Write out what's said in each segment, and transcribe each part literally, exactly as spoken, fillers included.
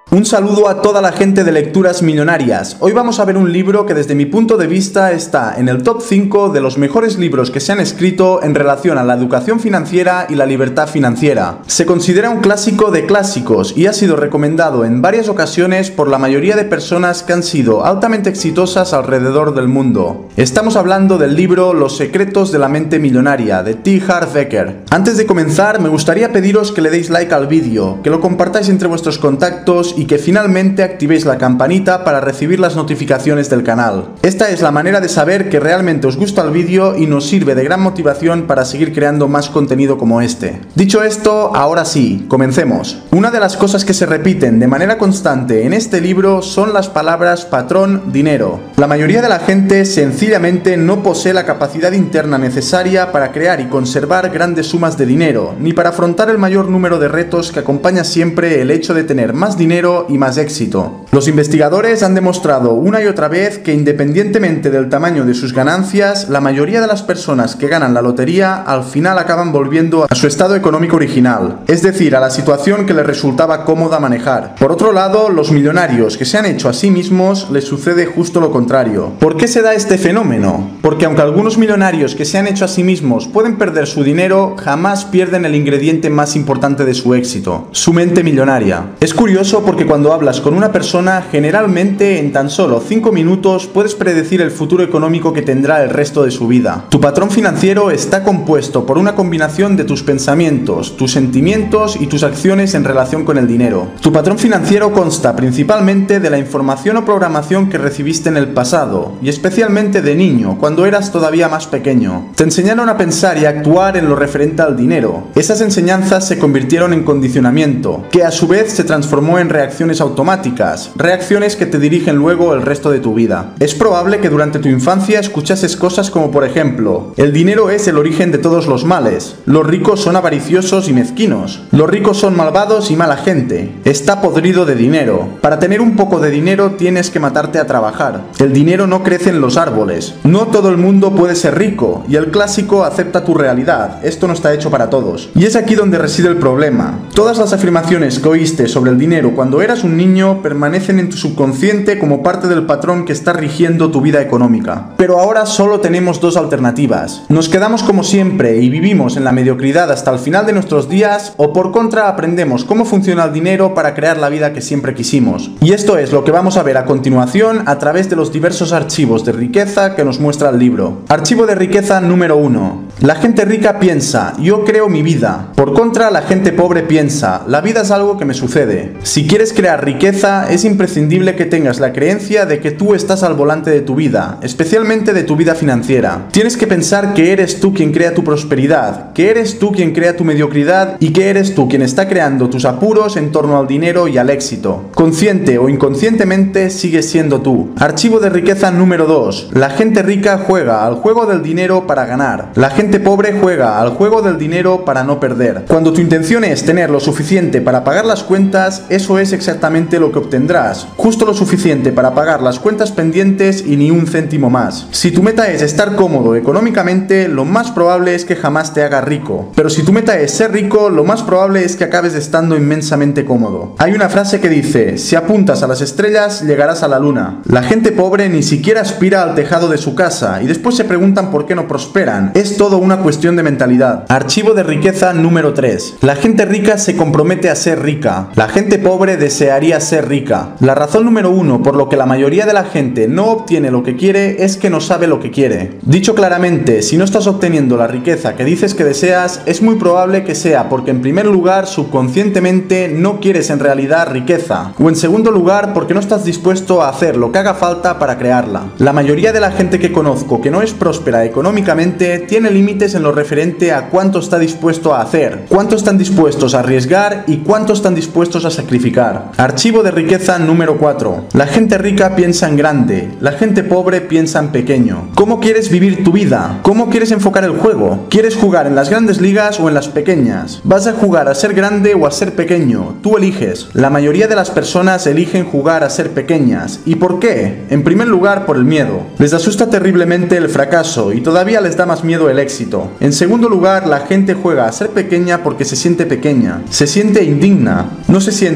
Un saludo a toda la gente de Lecturas Millonarias. Hoy vamos a ver un libro que desde mi punto de vista está en el top cinco de los mejores libros que se han escrito en relación a la educación financiera y la libertad financiera. Se considera un clásico de clásicos y ha sido recomendado en varias ocasiones por la mayoría de personas que han sido altamente exitosas alrededor del mundo. Estamos hablando del libro Los secretos de la mente millonaria de T. Harv Eker. Antes de comenzar, me gustaría pediros que le deis like al vídeo, que lo compartáis entre vuestros contactos y que finalmente activéis la campanita para recibir las notificaciones del canal. Esta es la manera de saber que realmente os gusta el vídeo y nos sirve de gran motivación para seguir creando más contenido como este. Dicho esto, ahora sí, comencemos. Una de las cosas que se repiten de manera constante en este libro son las palabras patrón, dinero. La mayoría de la gente sencillamente no posee la capacidad interna necesaria para crear y conservar grandes sumas de dinero, ni para afrontar el mayor número de retos que acompaña siempre el hecho de tener más dinero y más éxito. Los investigadores han demostrado una y otra vez que independientemente del tamaño de sus ganancias, la mayoría de las personas que ganan la lotería al final acaban volviendo a su estado económico original, es decir, a la situación que les resultaba cómoda manejar. Por otro lado, los millonarios que se han hecho a sí mismos les sucede justo lo contrario. ¿Por qué se da este fenómeno? Porque aunque algunos millonarios que se han hecho a sí mismos pueden perder su dinero, jamás pierden el ingrediente más importante de su éxito, su mente millonaria. Es curioso porque cuando hablas con una persona, generalmente en tan solo cinco minutos puedes predecir el futuro económico que tendrá el resto de su vida. Tu patrón financiero está compuesto por una combinación de tus pensamientos, tus sentimientos y tus acciones en relación con el dinero. Tu patrón financiero consta principalmente de la información o programación que recibiste en el pasado, y especialmente de niño, cuando eras todavía más pequeño. Te enseñaron a pensar y a actuar en lo referente al dinero. Esas enseñanzas se convirtieron en condicionamiento, que a su vez se transformó en reacción Reacciones automáticas, reacciones que te dirigen luego el resto de tu vida. Es probable que durante tu infancia escuchases cosas como por ejemplo: el dinero es el origen de todos los males, los ricos son avariciosos y mezquinos, los ricos son malvados y mala gente, está podrido de dinero, para tener un poco de dinero tienes que matarte a trabajar, el dinero no crece en los árboles, no todo el mundo puede ser rico, y el clásico acepta tu realidad, esto no está hecho para todos. Y es aquí donde reside el problema. Todas las afirmaciones que oíste sobre el dinero cuando eras un niño permanecen en tu subconsciente como parte del patrón que está rigiendo tu vida económica. Pero ahora solo tenemos dos alternativas. Nos quedamos como siempre y vivimos en la mediocridad hasta el final de nuestros días, o por contra aprendemos cómo funciona el dinero para crear la vida que siempre quisimos. Y esto es lo que vamos a ver a continuación a través de los diversos archivos de riqueza que nos muestra el libro. Archivo de riqueza número uno. La gente rica piensa, yo creo mi vida. Por contra, la gente pobre piensa, la vida es algo que me sucede. Si quieres crear riqueza, es imprescindible que tengas la creencia de que tú estás al volante de tu vida, especialmente de tu vida financiera. Tienes que pensar que eres tú quien crea tu prosperidad, que eres tú quien crea tu mediocridad y que eres tú quien está creando tus apuros en torno al dinero y al éxito. Consciente o inconscientemente, sigues siendo tú. Archivo de riqueza número dos. La gente rica juega al juego del dinero para ganar. La gente pobre juega al juego del dinero para no perder. Cuando tu intención es tener lo suficiente para pagar las cuentas, eso es exactamente lo que obtendrás, justo lo suficiente para pagar las cuentas pendientes y ni un céntimo más. Si tu meta es estar cómodo económicamente, lo más probable es que jamás te hagas rico, pero si tu meta es ser rico, lo más probable es que acabes estando inmensamente cómodo. Hay una frase que dice: si apuntas a las estrellas, llegarás a la luna. La gente pobre ni siquiera aspira al tejado de su casa y después se preguntan por qué no prosperan. Es todo una cuestión de mentalidad. Archivo de riqueza número tres. La gente rica se compromete a ser rica. La gente pobre desearía ser rica. La razón número uno por lo que la mayoría de la gente no obtiene lo que quiere es que no sabe lo que quiere. Dicho claramente, si no estás obteniendo la riqueza que dices que deseas, es muy probable que sea porque en primer lugar subconscientemente no quieres en realidad riqueza, o en segundo lugar porque no estás dispuesto a hacer lo que haga falta para crearla. La mayoría de la gente que conozco que no es próspera económicamente tiene límites en lo referente a cuánto está dispuesto a hacer, cuánto están dispuestos a arriesgar y cuánto están dispuestos a sacrificar. Archivo de riqueza número cuatro. La gente rica piensa en grande, la gente pobre piensa en pequeño. ¿Cómo quieres vivir tu vida? ¿Cómo quieres enfocar el juego? ¿Quieres jugar en las grandes ligas o en las pequeñas? ¿Vas a jugar a ser grande o a ser pequeño? Tú eliges. La mayoría de las personas eligen jugar a ser pequeñas. ¿Y por qué? En primer lugar, por el miedo. Les asusta terriblemente el fracaso y todavía les da más miedo el éxito. En segundo lugar, la gente juega a ser pequeña porque se siente pequeña, se siente indigna, no se siente lo bastante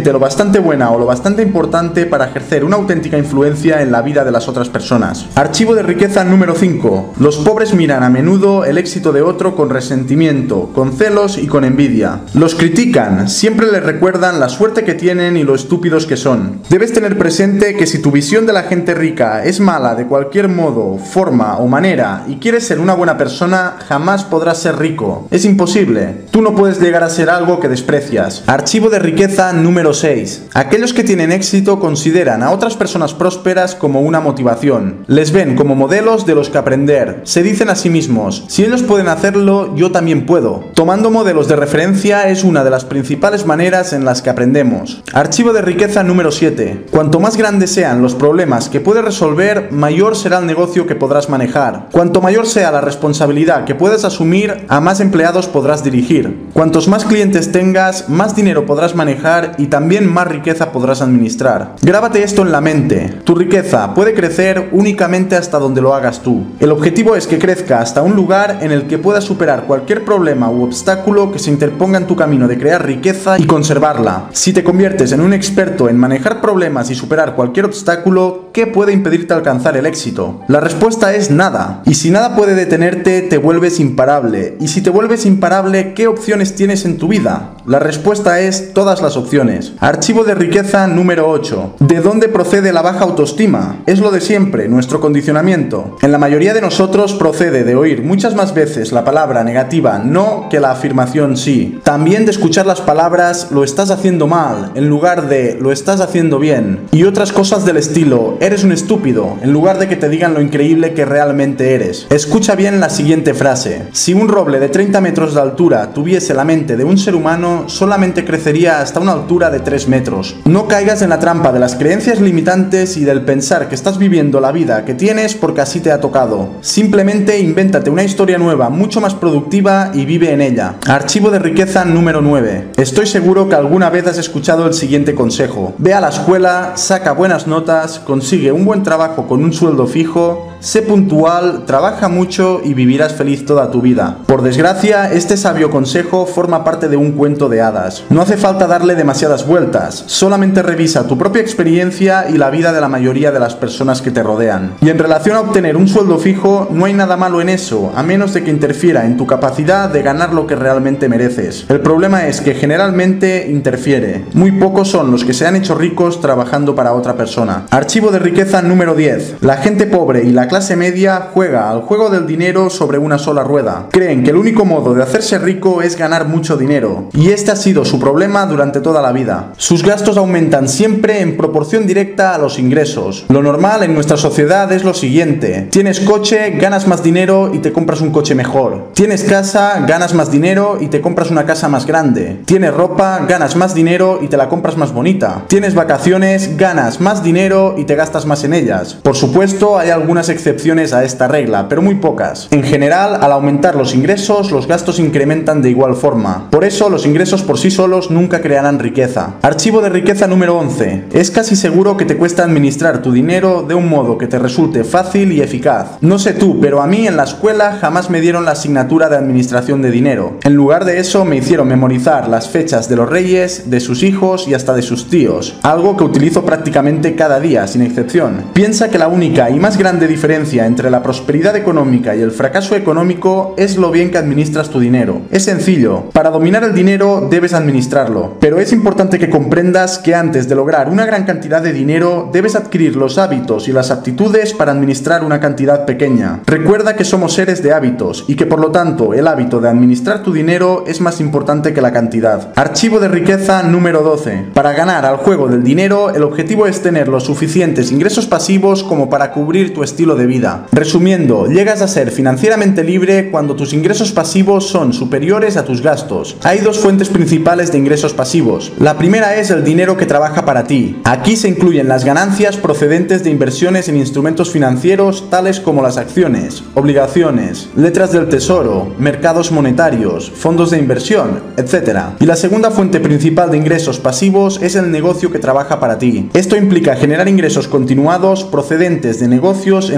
bastante buena o lo bastante importante para ejercer una auténtica influencia en la vida de las otras personas. Archivo de riqueza número cinco. Los pobres miran a menudo el éxito de otro con resentimiento, con celos y con envidia. Los critican, siempre les recuerdan la suerte que tienen y lo estúpidos que son. Debes tener presente que si tu visión de la gente rica es mala de cualquier modo, forma o manera y quieres ser una buena persona, jamás podrás ser rico. Es imposible. Tú no puedes llegar a ser algo que desprecias. Archivo de riqueza número seis. Aquellos que tienen éxito consideran a otras personas prósperas como una motivación. Les ven como modelos de los que aprender. Se dicen a sí mismos, si ellos pueden hacerlo, yo también puedo. Tomando modelos de referencia es una de las principales maneras en las que aprendemos. Archivo de riqueza número siete. Cuanto más grandes sean los problemas que puedes resolver, mayor será el negocio que podrás manejar. Cuanto mayor sea la responsabilidad que puedes asumir, a más empleados podrás dirigir. Cuantos más clientes tengas, más dinero podrás manejar y también más riqueza podrás administrar. Grábate esto en la mente. Tu riqueza puede crecer únicamente hasta donde lo hagas tú. El objetivo es que crezca hasta un lugar en el que puedas superar cualquier problema u obstáculo que se interponga en tu camino de crear riqueza y conservarla. Si te conviertes en un experto en manejar problemas y superar cualquier obstáculo, ¿qué puede impedirte alcanzar el éxito? La respuesta es nada. Y si nada puede detenerte, te vuelves imparable. Y si te vuelves imparable, ¿qué opciones tienes en tu vida? La respuesta es todas las opciones. Archivo de riqueza número ocho. ¿De dónde procede la baja autoestima? Es lo de siempre, nuestro condicionamiento. En la mayoría de nosotros procede de oír muchas más veces la palabra negativa no que la afirmación sí. También de escuchar las palabras lo estás haciendo mal en lugar de lo estás haciendo bien. Y otras cosas del estilo eres un estúpido en lugar de que te digan lo increíble que realmente eres. Escucha bien la siguiente frase. Si un roble de treinta metros de altura tuviese la mente de un ser humano, solamente crecería hasta una altura de tres metros. No caigas en la trampa de las creencias limitantes y del pensar que estás viviendo la vida que tienes porque así te ha tocado. Simplemente invéntate una historia nueva, mucho más productiva y vive en ella. Archivo de riqueza número nueve. Estoy seguro que alguna vez has escuchado el siguiente consejo. Ve a la escuela, saca buenas notas, consigue un buen trabajo con un sueldo fijo, sé puntual, trabaja mucho y vivirás feliz toda tu vida. Por desgracia, este sabio consejo forma parte de un cuento de hadas. No hace falta darle demasiadas vueltas, solamente revisa tu propia experiencia y la vida de la mayoría de las personas que te rodean. Y en relación a obtener un sueldo fijo, no hay nada malo en eso, a menos de que interfiera en tu capacidad de ganar lo que realmente mereces. El problema es que generalmente interfiere. Muy pocos son los que se han hecho ricos trabajando para otra persona. Archivo de riqueza número diez. La gente pobre y la clase media juega al juego del dinero sobre una sola rueda. Creen que el único modo de hacerse rico es ganar mucho dinero, y este ha sido su problema durante toda la vida. Sus gastos aumentan siempre en proporción directa a los ingresos. Lo normal en nuestra sociedad es lo siguiente: tienes coche, ganas más dinero y te compras un coche mejor. Tienes casa, ganas más dinero y te compras una casa más grande. Tienes ropa, ganas más dinero y te la compras más bonita. Tienes vacaciones, ganas más dinero y te gastas más en ellas. Por supuesto, hay algunas excepciones a esta regla, pero muy pocas. En general, al aumentar los ingresos, los gastos incrementan de igual forma. Por eso, los ingresos por sí solos nunca crearán riqueza. Archivo de riqueza número once. Es casi seguro que te cuesta administrar tu dinero de un modo que te resulte fácil y eficaz. No sé tú, pero a mí en la escuela jamás me dieron la asignatura de administración de dinero. En lugar de eso, me hicieron memorizar las fechas de los reyes, de sus hijos y hasta de sus tíos, algo que utilizo prácticamente cada día, sin excepción. Piensa que la única y más grande diferencia entre la prosperidad económica y el fracaso económico es lo bien que administras tu dinero. Es sencillo, para dominar el dinero debes administrarlo, pero es importante que comprendas que antes de lograr una gran cantidad de dinero debes adquirir los hábitos y las aptitudes para administrar una cantidad pequeña. Recuerda que somos seres de hábitos y que por lo tanto el hábito de administrar tu dinero es más importante que la cantidad. Archivo de riqueza número doce. Para ganar al juego del dinero, el objetivo es tener los suficientes ingresos pasivos como para cubrir tu estilo de vida. Resumiendo, llegas a ser financieramente libre cuando tus ingresos pasivos son superiores a tus gastos. Hay dos fuentes principales de ingresos pasivos. La primera es el dinero que trabaja para ti. Aquí se incluyen las ganancias procedentes de inversiones en instrumentos financieros tales como las acciones, obligaciones, letras del tesoro, mercados monetarios, fondos de inversión, etcétera. Y la segunda fuente principal de ingresos pasivos es el negocio que trabaja para ti. Esto implica generar ingresos continuados procedentes de negocios en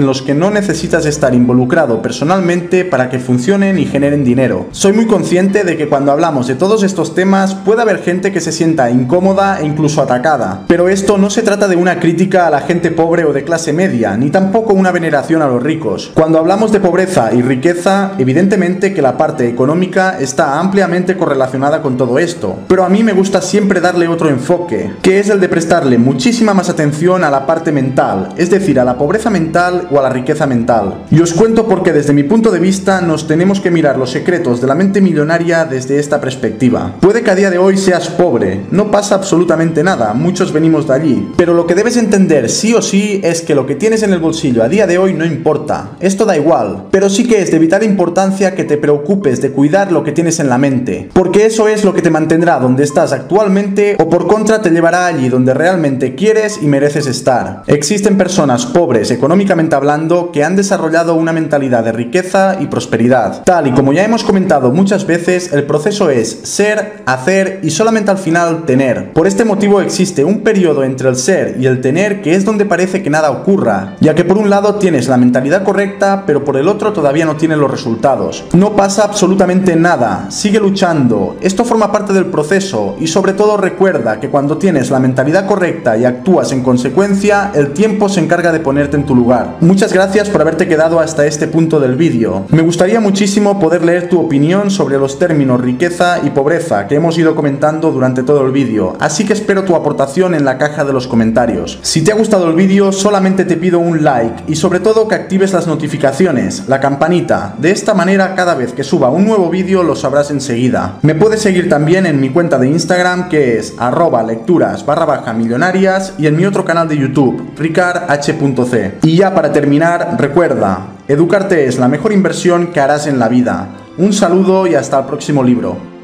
en los que no necesitas estar involucrado personalmente para que funcionen y generen dinero. Soy muy consciente de que cuando hablamos de todos estos temas puede haber gente que se sienta incómoda e incluso atacada, pero esto no se trata de una crítica a la gente pobre o de clase media, ni tampoco una veneración a los ricos. Cuando hablamos de pobreza y riqueza, evidentemente que la parte económica está ampliamente correlacionada con todo esto, pero a mí me gusta siempre darle otro enfoque, que es el de prestarle muchísima más atención a la parte mental, es decir, a la pobreza mental o a la riqueza mental. Y os cuento porque desde mi punto de vista nos tenemos que mirar los secretos de la mente millonaria desde esta perspectiva. Puede que a día de hoy seas pobre, no pasa absolutamente nada, muchos venimos de allí, pero lo que debes entender sí o sí es que lo que tienes en el bolsillo a día de hoy no importa, esto da igual, pero sí que es de vital importancia que te preocupes de cuidar lo que tienes en la mente, porque eso es lo que te mantendrá donde estás actualmente o por contra te llevará allí donde realmente quieres y mereces estar. Existen personas pobres económicamente hablando que han desarrollado una mentalidad de riqueza y prosperidad. Tal y como ya hemos comentado muchas veces, el proceso es ser, hacer y solamente al final tener. Por este motivo existe un periodo entre el ser y el tener que es donde parece que nada ocurra, ya que por un lado tienes la mentalidad correcta, pero por el otro todavía no tienes los resultados. No pasa absolutamente nada, sigue luchando, esto forma parte del proceso y sobre todo recuerda que cuando tienes la mentalidad correcta y actúas en consecuencia, el tiempo se encarga de ponerte en tu lugar. Muchas gracias por haberte quedado hasta este punto del vídeo. Me gustaría muchísimo poder leer tu opinión sobre los términos riqueza y pobreza que hemos ido comentando durante todo el vídeo, así que espero tu aportación en la caja de los comentarios. Si te ha gustado el vídeo, solamente te pido un like y sobre todo que actives las notificaciones, la campanita, de esta manera cada vez que suba un nuevo vídeo lo sabrás enseguida. Me puedes seguir también en mi cuenta de Instagram que es arroba lecturas barra baja millonarias y en mi otro canal de YouTube, ricard h punto c. Y ya para terminar, recuerda, educarte es la mejor inversión que harás en la vida. Un saludo y hasta el próximo libro.